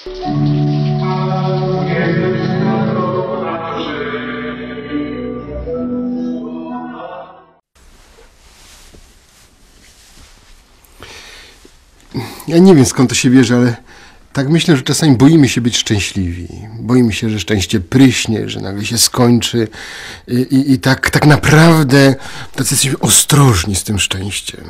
Ja nie wiem, skąd to się bierze, ale tak myślę, że czasami boimy się być szczęśliwi. Boimy się, że szczęście pryśnie, że nagle się skończy i tak naprawdę tacy jesteśmy ostrożni z tym szczęściem.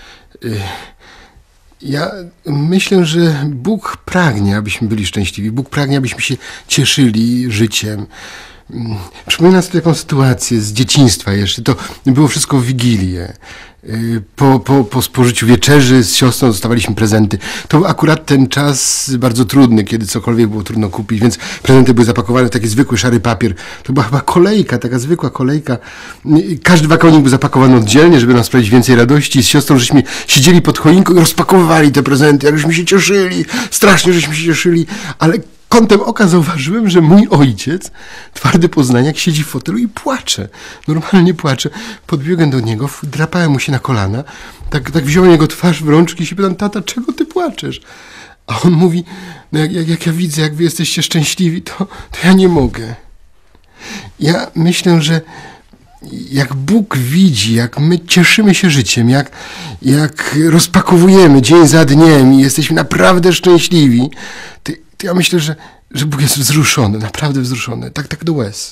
Ja myślę, że Bóg pragnie, abyśmy byli szczęśliwi. Bóg pragnie, abyśmy się cieszyli życiem. Przypominam sobie taką sytuację z dzieciństwa jeszcze. To było wszystko w Wigilię. Po spożyciu wieczerzy z siostrą dostawaliśmy prezenty. To był akurat ten czas bardzo trudny, kiedy cokolwiek było trudno kupić, więc prezenty były zapakowane w taki zwykły szary papier. To była chyba kolejka, taka zwykła kolejka. Każdy wakonik był zapakowany oddzielnie, żeby nam sprawić więcej radości. Z siostrą żeśmy siedzieli pod choinką i rozpakowywali te prezenty, jak żeśmy się cieszyli, strasznie żeśmy się cieszyli, ale kątem oka zauważyłem, że mój ojciec, twardy poznaniak, siedzi w fotelu i płacze. Normalnie płacze. Podbiegłem do niego, drapałem mu się na kolana, tak wziąłem jego twarz w rączki i się pytam: tata, czego ty płaczesz? A on mówi: no jak ja widzę, jak wy jesteście szczęśliwi, to ja nie mogę. Ja myślę, że jak Bóg widzi, jak my cieszymy się życiem, jak rozpakowujemy dzień za dniem i jesteśmy naprawdę szczęśliwi, to ja myślę, że Bóg jest wzruszony, naprawdę wzruszony, tak do łez.